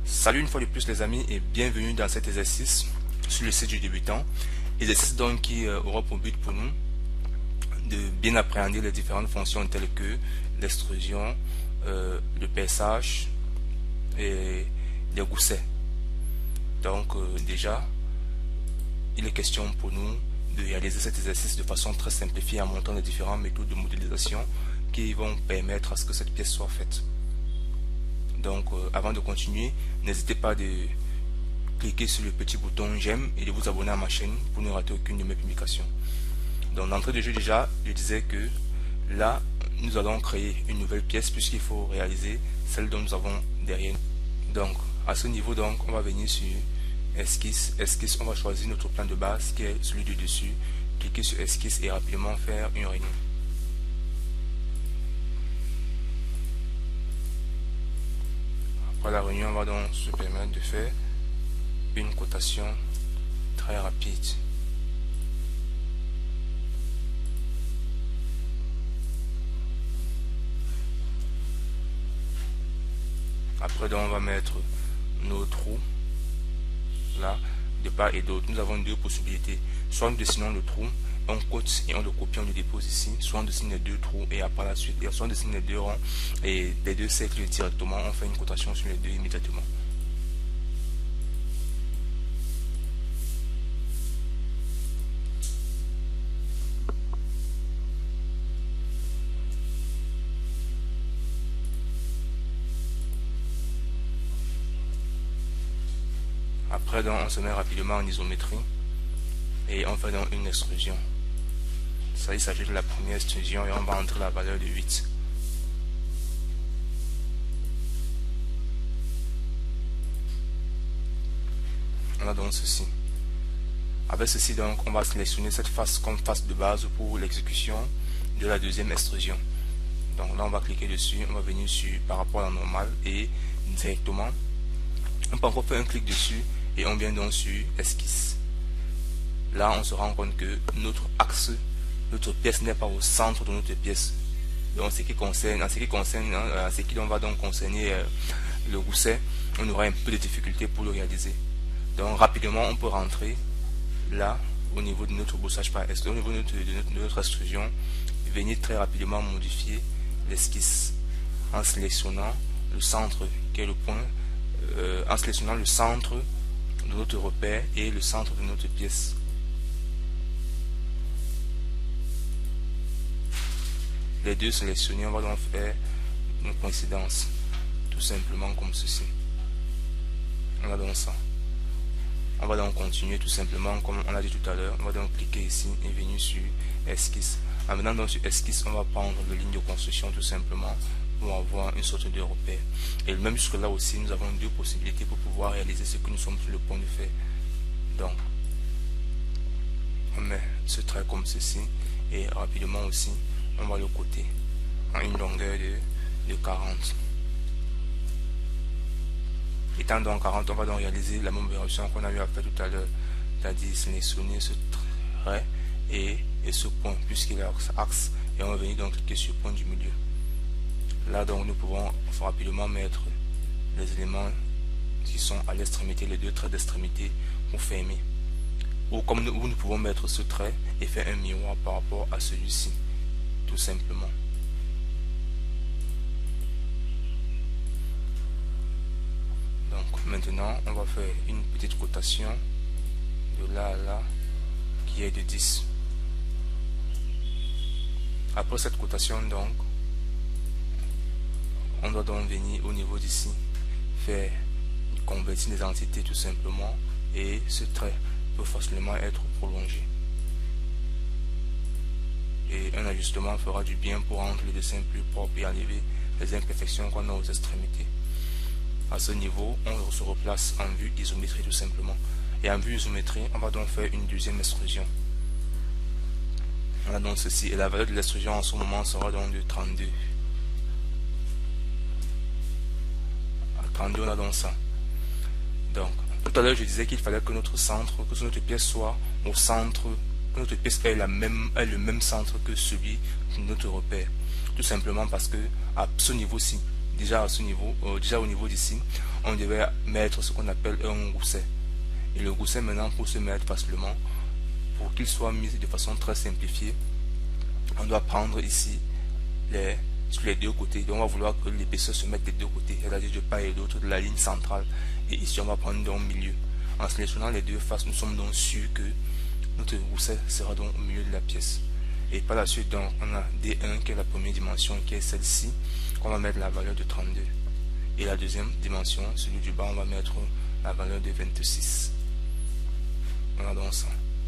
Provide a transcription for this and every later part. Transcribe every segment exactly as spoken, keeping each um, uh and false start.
Salut une fois de plus les amis et bienvenue dans cet exercice sur le site du débutant. Exercice donc qui euh, aura pour but pour nous de bien appréhender les différentes fonctions telles que l'extrusion, euh, le perçage et les goussets. Donc euh, déjà, il est question pour nous de réaliser cet exercice de façon très simplifiée en montrant les différentes méthodes de modélisation qui vont permettre à ce que cette pièce soit faite. Donc euh, avant de continuer, n'hésitez pas de cliquer sur le petit bouton j'aime et de vous abonner à ma chaîne pour ne rater aucune de mes publications. Donc d'entrée de jeu déjà, je disais que là, nous allons créer une nouvelle pièce puisqu'il faut réaliser celle dont nous avons derrière. Donc à ce niveau, donc on va venir sur esquisse, esquisse, on va choisir notre plan de base qui est celui du dessus, cliquer sur esquisse et rapidement faire une réunion. Après la réunion, on va donc se permettre de faire une cotation très rapide. Après donc, on va mettre nos trous là de part et d'autre. Nous avons deux possibilités. Soit nous dessinons le trou, on cote et on le copie, on le dépose ici. Soit on dessine les deux trous et après la suite, soit on dessine les deux ronds et les deux cercles directement. On fait une cotation sur les deux immédiatement. Après donc, on se met rapidement en isométrie et on fait donc une extrusion. Ça, il s'agit de la première extrusion et on va entrer la valeur de huit. On a donc ceci. Avec ceci donc, on va sélectionner cette face comme face de base pour l'exécution de la deuxième extrusion. Donc là, on va cliquer dessus, on va venir sur par rapport à la normale et directement, on peut encore faire un clic dessus et on vient donc sur esquisse. Là, on se rend compte que notre axe, notre pièce n'est pas au centre de notre pièce. Donc, ce qui concerne, en ce qui concerne, hein, ce qui va donc concerner euh, le gousset, on aura un peu de difficulté pour le réaliser. Donc, rapidement, on peut rentrer là, au niveau de notre boussage par esquisse, au niveau de notre, de notre, de notre extrusion, venir très rapidement modifier l'esquisse en sélectionnant le centre qui est le point, euh, en sélectionnant le centre de notre repère et le centre de notre pièce. Les deux sélectionnés, on va donc faire une coïncidence, tout simplement comme ceci. On a donc ça. On va donc continuer tout simplement comme on a dit tout à l'heure. On va donc cliquer ici et venir sur esquisse. En venant donc sur esquisse, on va prendre la ligne de construction tout simplement pour avoir une sorte de repère. Et même jusque là aussi, nous avons deux possibilités pour pouvoir réaliser ce que nous sommes sur le point de faire. Donc, on met ce trait comme ceci et rapidement aussi, on va le coter en une longueur de, de quarante. Étant donc quarante, on va donc réaliser la même opération qu'on a eu à faire tout à l'heure, c'est-à-dire sélectionner ce trait et, et ce point, puisqu'il est axe, et on va venir donc cliquer sur le point du milieu. Là donc nous pouvons rapidement mettre les éléments qui sont à l'extrémité, les deux traits d'extrémité pour fermer. Ou comme nous, nous pouvons mettre ce trait et faire un miroir par rapport à celui-ci, tout simplement. Donc maintenant on va faire une petite cotation de là à là qui est de dix. Après cette cotation donc, on doit donc venir au niveau d'ici, faire convertir les entités tout simplement et ce trait peut facilement être prolongé. Et un ajustement fera du bien pour rendre le dessin plus propre et enlever les imperfections qu'on a aux extrémités. À ce niveau, on se replace en vue isométrie tout simplement. Et en vue isométrie, on va donc faire une deuxième extrusion. On a donc ceci et la valeur de l'extrusion en ce moment sera donc de trente-deux. trente-deux, on a donc ça. Donc, tout à l'heure, je disais qu'il fallait que notre centre, que notre pièce soit au centre, que notre pièce ait, la même, ait le même centre que celui de notre repère. Tout simplement parce que à ce niveau-ci, déjà à ce niveau, euh, déjà au niveau d'ici, on devait mettre ce qu'on appelle un gousset. Et le gousset maintenant, pour se mettre facilement, pour qu'il soit mis de façon très simplifiée, on doit prendre ici les, sur les deux côtés. Donc on va vouloir que l'épaisseur se mette des deux côtés, c'est-à-dire de part et d'autre de la ligne centrale. Et ici on va prendre dans le milieu. En sélectionnant les deux faces, nous sommes donc sûrs que notre gousset sera donc au milieu de la pièce. Et par la suite, donc, on a D un qui est la première dimension, qui est celle-ci, qu'on va mettre la valeur de trente-deux. Et la deuxième dimension, celui du bas, on va mettre la valeur de vingt-six. On a donc ça.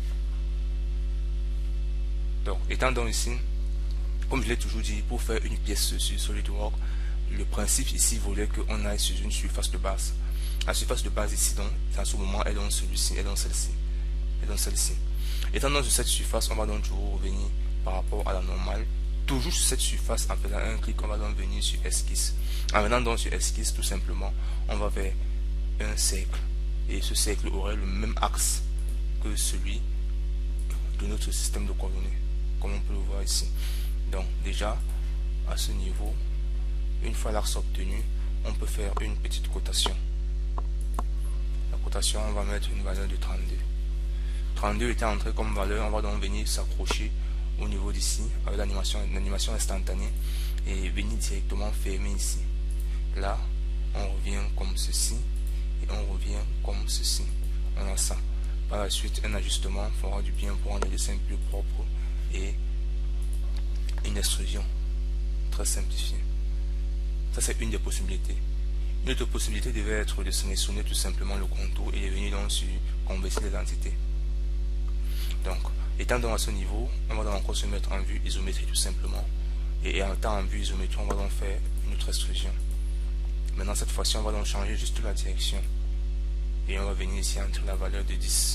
Donc, étant donc ici, comme je l'ai toujours dit, pour faire une pièce sur SolidWorks, le principe ici voulait qu'on aille sur une surface de base. La surface de base ici, donc, en ce moment, est dans celui-ci, est dans celle-ci, est dans celle-ci. Étant dans cette surface, on va donc toujours revenir par rapport à la normale. Toujours sur cette surface, en faisant un clic, on va donc venir sur Esquisse. En venant donc sur Esquisse, tout simplement, on va vers un cercle. Et ce cercle aurait le même axe que celui de notre système de coordonnées, comme on peut le voir ici. Donc déjà, à ce niveau, une fois l'axe obtenu, on peut faire une petite cotation. La cotation, on va mettre une valeur de trente-deux. trente-deux étant entré comme valeur, on va donc venir s'accrocher au niveau d'ici avec l'animation l'animation instantanée et venir directement fermer ici. Là, on revient comme ceci et on revient comme ceci. On a ça. Par la suite, un ajustement fera du bien pour rendre le dessin plus propre et une extrusion très simplifiée. Ça, c'est une des possibilités. Une autre possibilité devait être de sélectionner tout simplement le contour et de venir donc sur convertir les entités. Donc, étant donc à ce niveau, on va donc encore se mettre en vue isométrique tout simplement. Et en étant en vue isométrique, on va donc faire une autre extrusion. Maintenant, cette fois-ci, on va donc changer juste la direction. Et on va venir ici entre la valeur de dix.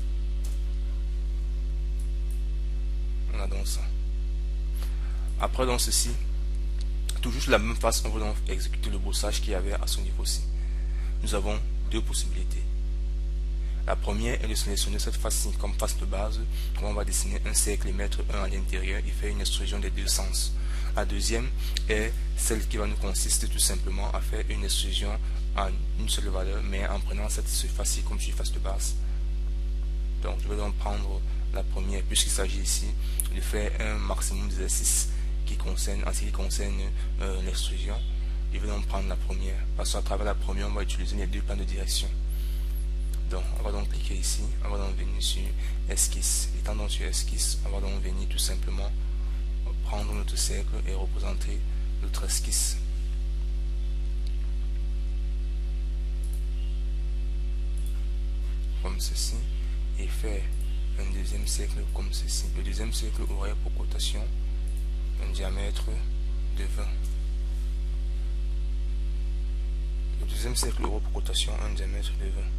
On a donc ça. Après, dans ceci, toujours sur la même face, on va donc exécuter le bossage qu'il y avait à ce niveau-ci. Nous avons deux possibilités. La première est de sélectionner cette face-ci comme face de base, où on va dessiner un cercle et mettre un à l'intérieur et faire une extrusion des deux sens. La deuxième est celle qui va nous consister tout simplement à faire une extrusion en une seule valeur, mais en prenant cette surface-ci comme surface de base. Donc je vais donc prendre la première, puisqu'il s'agit ici de faire un maximum d'exercices qui concerne, en ce qui concerne euh, l'extrusion. Je vais donc prendre la première, parce qu'à travers la première, on va utiliser les deux plans de direction. Donc, on va donc cliquer ici, on va donc venir sur Esquisse. Étant donc sur Esquisse, on va donc venir tout simplement prendre notre cercle et représenter notre esquisse. Comme ceci, et faire un deuxième cercle comme ceci. Le deuxième cercle aurait pour cotation un diamètre de vingt. Le deuxième cercle aurait pour cotation un diamètre de vingt.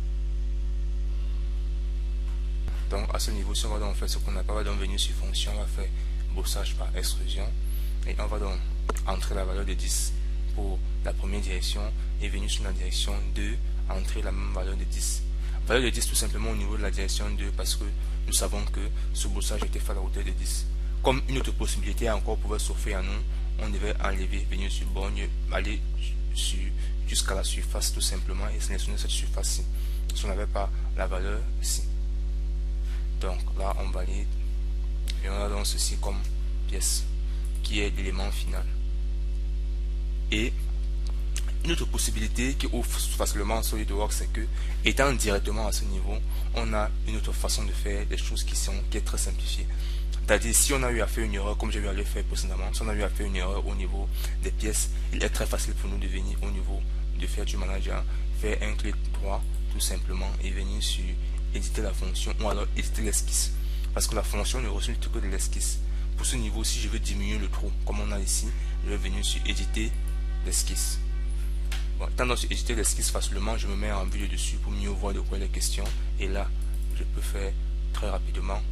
Donc à ce niveau, si on va donc faire ce qu'on n'a pas, on va donc venir sur fonction, on va faire bossage par extrusion et on va donc entrer la valeur de dix pour la première direction et venir sur la direction deux, entrer la même valeur de dix. Valeur de dix tout simplement au niveau de la direction deux parce que nous savons que ce bossage était fait à la hauteur de dix. Comme une autre possibilité encore pouvait s'offrir à nous, on devait enlever, venir sur borgne, aller sur, jusqu'à la surface tout simplement et sélectionner cette surface-ci. Si on n'avait pas la valeur ici. Donc là on valide et on a donc ceci comme pièce qui est l'élément final. Et une autre possibilité qui ouvre facilement SolidWorks, c'est que étant directement à ce niveau, on a une autre façon de faire des choses qui sont qui est très simplifiée. C'est-à-dire si on a eu à faire une erreur comme j'ai eu à le faire précédemment, si on a eu à faire une erreur au niveau des pièces, il est très facile pour nous de venir au niveau de faire du manager, faire un clic droit tout simplement et venir sur éditer la fonction ou alors éditer l'esquisse. Parce que la fonction ne résulte que de l'esquisse. Pour ce niveau, si je veux diminuer le trou, comme on a ici, je vais venir sur éditer l'esquisse. Bon, étant sur éditer l'esquisse facilement, je me mets en vue dessus pour mieux voir de quoi il est question. Et là, je peux faire très rapidement.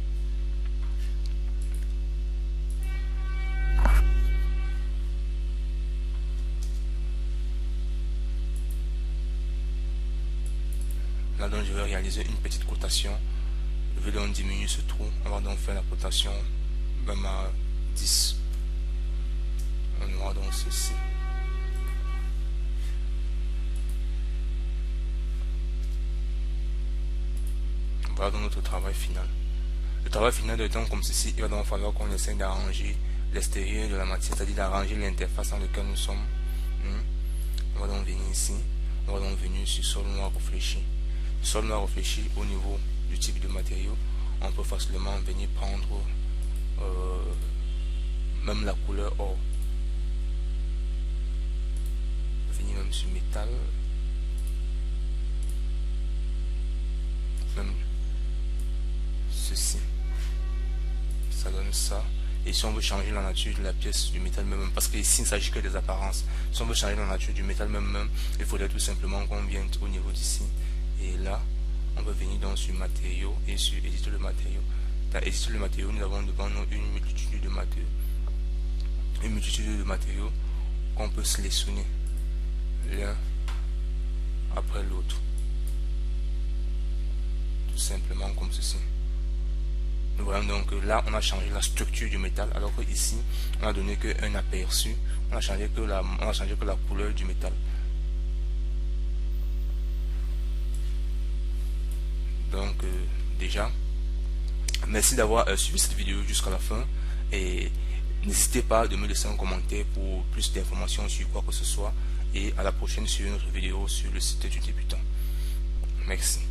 Là donc je vais réaliser une petite cotation. Je vais donc diminuer ce trou. On va donc faire la cotation même à dix. On aura donc ceci. Voilà donc notre travail final. Le travail final de temps comme ceci, il va donc falloir qu'on essaie d'arranger l'extérieur de la matière, c'est-à-dire d'arranger l'interface dans laquelle nous sommes. On va donc venir ici, on va donc venir sur sol noir réfléchi. Sol noir réfléchi au niveau du type de matériau, on peut facilement venir prendre euh, même la couleur or. Venir même sur métal, même ceci, ça donne ça. Et si on veut changer la nature de la pièce du métal même, parce que ici il ne s'agit que des apparences, si on veut changer la nature du métal même, même il faudrait tout simplement qu'on vienne au niveau d'ici, et là on peut venir dans sur matériaux et sur éditer le matériau. Dans éditer le matériau, nous avons devant nous une multitude de matériaux, une multitude de matériaux qu'on peut sélectionner l'un après l'autre, tout simplement comme ceci. Nous voyons donc que là on a changé la structure du métal, alors que ici on a donné que un aperçu, on a changé que la, on a changé que la couleur du métal. Donc euh, déjà merci d'avoir euh, suivi cette vidéo jusqu'à la fin, et n'hésitez pas de me laisser un commentaire pour plus d'informations sur quoi que ce soit, et à la prochaine sur une autre vidéo sur le site du débutant. Merci.